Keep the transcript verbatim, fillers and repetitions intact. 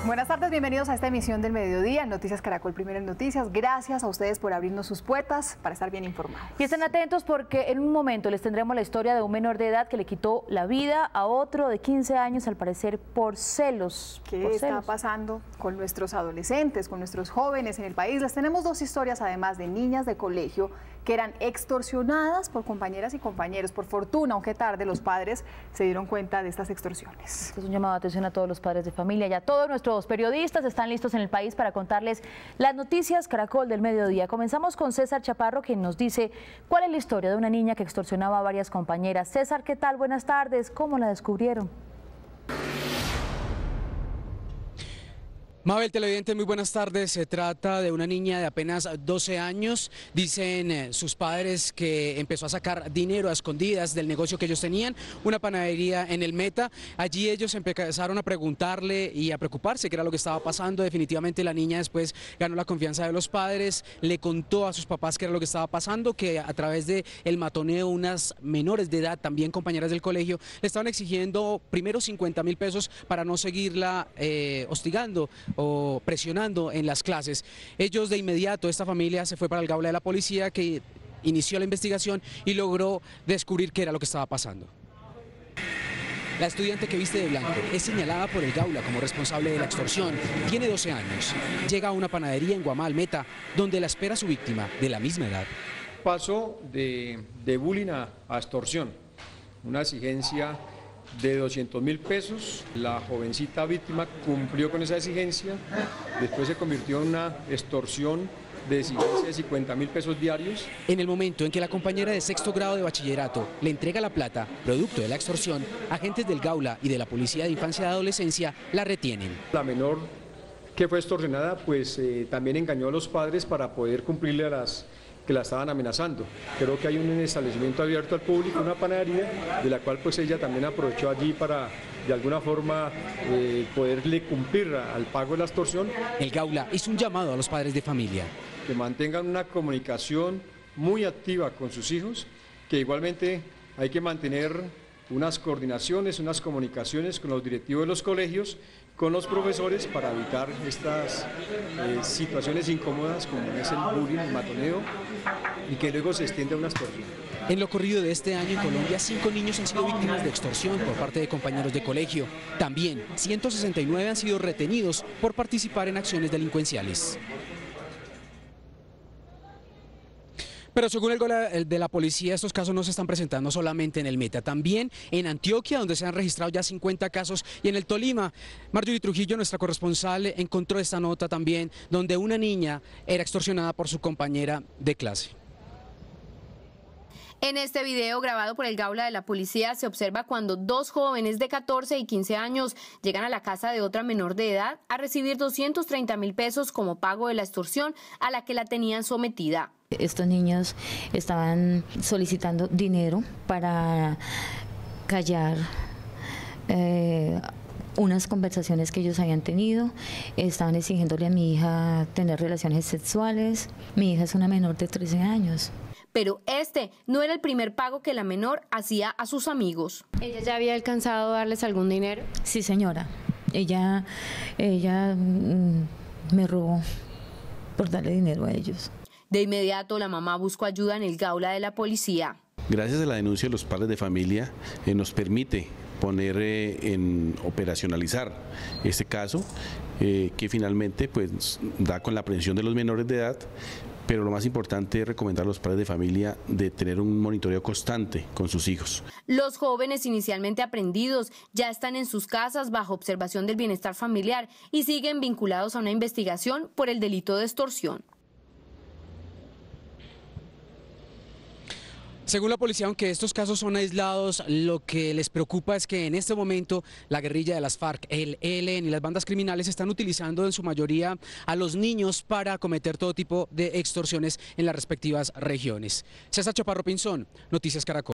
Buenas tardes, bienvenidos a esta emisión del Mediodía, Noticias Caracol, Primeras Noticias. Gracias a ustedes por abrirnos sus puertas para estar bien informados. Y estén atentos porque en un momento les tendremos la historia de un menor de edad que le quitó la vida a otro de quince años, al parecer por celos. ¿Qué por está celos. pasando con nuestros adolescentes, con nuestros jóvenes en el país? Les tenemos dos historias, además, de niñas de colegio que eran extorsionadas por compañeras y compañeros. Por fortuna, aunque tarde, los padres se dieron cuenta de estas extorsiones. Esto es un llamado de atención a todos los padres de familia y a todos nuestros periodistas están listos en el país para contarles las noticias Caracol del mediodía. Comenzamos con César Chaparro, quien nos dice cuál es la historia de una niña que extorsionaba a varias compañeras. César, ¿qué tal? Buenas tardes. ¿Cómo la descubrieron? Mabel, televidente, muy buenas tardes. Se trata de una niña de apenas doce años. Dicen eh, sus padres que empezó a sacar dinero a escondidas del negocio que ellos tenían, una panadería en el Meta. Allí ellos empezaron a preguntarle y a preocuparse qué era lo que estaba pasando. Definitivamente la niña después ganó la confianza de los padres, le contó a sus papás qué era lo que estaba pasando, que a través de el matoneo unas menores de edad, también compañeras del colegio, le estaban exigiendo primero cincuenta mil pesos para no seguirla eh, hostigando o presionando en las clases. Ellos de inmediato, esta familia se fue para el Gaula de la policía, que inició la investigación y logró descubrir qué era lo que estaba pasando. La estudiante que viste de blanco es señalada por el Gaula como responsable de la extorsión. Tiene doce años. Llega a una panadería en Guamal, Meta, donde la espera su víctima de la misma edad. Pasó de, de bullying a, a extorsión, una exigencia de doscientos mil pesos. La jovencita víctima cumplió con esa exigencia, después se convirtió en una extorsión de exigencia de cincuenta mil pesos diarios. En el momento en que la compañera de sexto grado de bachillerato le entrega la plata, producto de la extorsión, agentes del Gaula y de la Policía de Infancia y Adolescencia la retienen. La menor que fue extorsionada pues eh, también engañó a los padres para poder cumplirle a las que la estaban amenazando. Creo que hay un establecimiento abierto al público, una panadería, de la cual pues ella también aprovechó allí para de alguna forma eh, poderle cumplir al pago de la extorsión. El Gaula hizo un llamado a los padres de familia. Que mantengan una comunicación muy activa con sus hijos, que igualmente hay que mantener unas coordinaciones, unas comunicaciones con los directivos de los colegios, con los profesores, para evitar estas eh, situaciones incómodas como es el bullying, el matoneo, y que luego se extienda a una extorsión. En lo corrido de este año en Colombia, cinco niños han sido víctimas de extorsión por parte de compañeros de colegio. También ciento sesenta y nueve han sido retenidos por participar en acciones delincuenciales. Pero según el Gaula de la policía, estos casos no se están presentando solamente en el Meta, también en Antioquia, donde se han registrado ya cincuenta casos, y en el Tolima. Marjorie Trujillo, nuestra corresponsal, encontró esta nota también, donde una niña era extorsionada por su compañera de clase. En este video grabado por el Gaula de la policía se observa cuando dos jóvenes de catorce y quince años llegan a la casa de otra menor de edad a recibir doscientos treinta mil pesos como pago de la extorsión a la que la tenían sometida. Estos niños estaban solicitando dinero para callar eh, unas conversaciones que ellos habían tenido. Estaban exigiéndole a mi hija tener relaciones sexuales. Mi hija es una menor de trece años. Pero este no era el primer pago que la menor hacía a sus amigos. ¿Ella ya había alcanzado a darles algún dinero? Sí, señora. Ella, ella mmm, me robó por darle dinero a ellos. De inmediato la mamá buscó ayuda en el Gaula de la policía. Gracias a la denuncia de los padres de familia eh, nos permite poner eh, en operacionalizar este caso eh, que finalmente pues da con la aprehensión de los menores de edad. Pero lo más importante es recomendar a los padres de familia de tener un monitoreo constante con sus hijos. Los jóvenes inicialmente aprendidos ya están en sus casas bajo observación del bienestar familiar y siguen vinculados a una investigación por el delito de extorsión. Según la policía, aunque estos casos son aislados, lo que les preocupa es que en este momento la guerrilla de las FARC, el E L N y las bandas criminales están utilizando en su mayoría a los niños para cometer todo tipo de extorsiones en las respectivas regiones. César Chaparro Pinzón, Noticias Caracol.